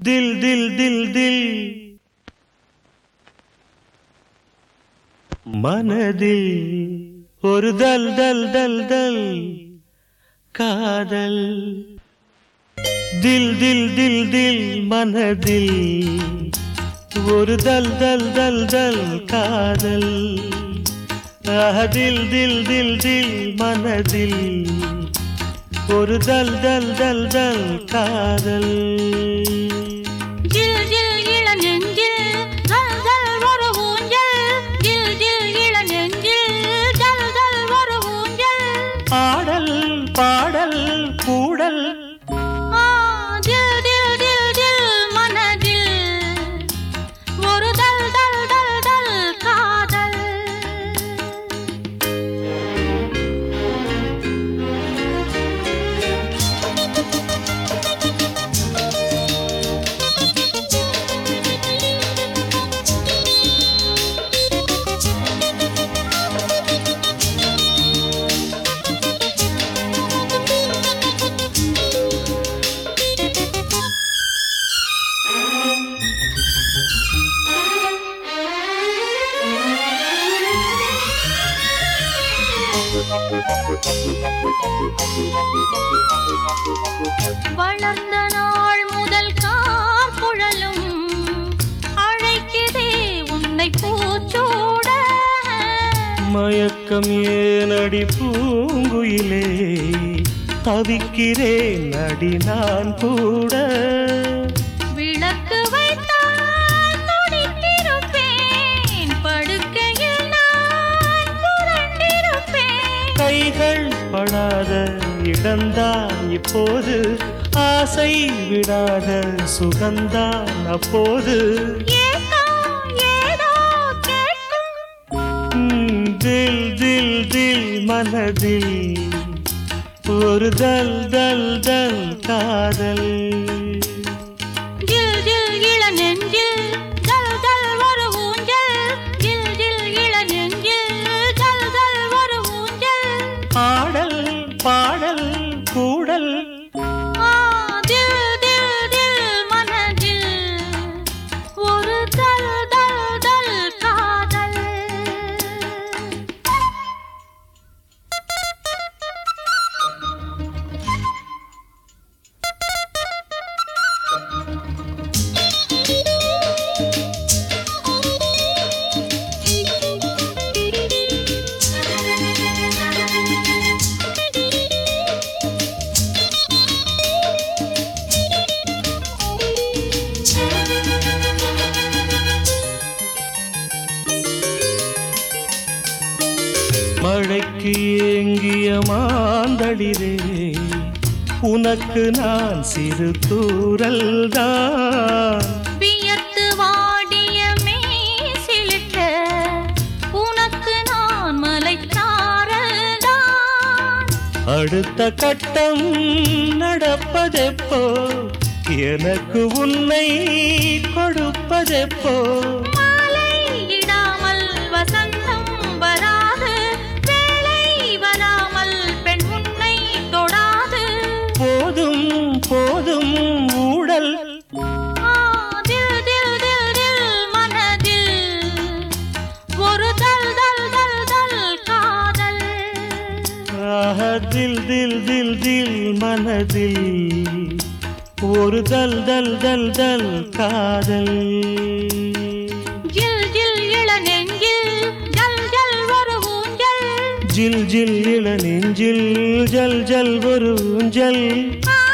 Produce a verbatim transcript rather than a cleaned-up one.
दिल दिल दिल दिल மனதில் ஒரு தல் தல் தல் தல் காதல் தில் தில் தில் தில் மனதில் ஒரு தல் தல் தல் தல் காதல் தில் தில் தில் தில் மனதில் ஒரு தல் தல் தல் தல் காதல் ஆடல் பாடல் கூடல் மனதில் ஒரு தல் தல் தல் தல் காதல் வளர்ந்த நாள் முதல் கார்குழலும் அழைக்குதே உன்னை பூச்சோட மயக்கம் ஏனடி பூங்குயிலே தவிக்கிறேன் அடி நான் கூட விளக்கு வைத்தால் துடித்திருப்பேன் படுக்கையில் நான் புரண்டிருப்பேன் கைகள் படாத இடந்தான் இப்போது ஆசை விடாத சுகந்தான் அப்போது தில் தில் தில் மனதில் ஒரு தல் தல் தல் காதல் ஜில் ஜில் இள நெஞ்சில் ஜல் ஜல் ஒரு ஊஞ்சல் ஜில் ஜில் இள நெஞ்சில் ஜல் ஜல் ஒரு ஊஞ்சல் ஆடல் பாடல் கூடல் தில் தில் தில் மனதில் ஒரு தல் தல் தல் காதல் மழைக்கு ஏங்கிய மாந்தளிரே உனக்கு நான் சிறு தூரல் தான் வியத்து வாடிய மேசிலிட்ட உனக்கு நான் மலைத்தாரல்தான் அடுத்த கட்டம் நடப்பதெப்போ எனக்கு உன்னை கொடுப்பதெப்போ மாலை இடாமல் வசந்தம் வராது வேலை வராமல் பெண் உன்னை தொடாது போதும் போதும் ஊடல் தில் தில் தில் தில் மனதில் ஒரு தல் தல் தல் தல் காதல் தில் தில் தில் தில் மனதில் ஒரு தல் தல் தல் தல் காதல் ஜில் ஜில் இள நெஞ்சில் ஜல் ஜல் ஒரு ஊஞ்சல் ஜில் ஜில் இள நெஞ்சில் ஜல் ஜல் ஒரு ஊஞ்சல்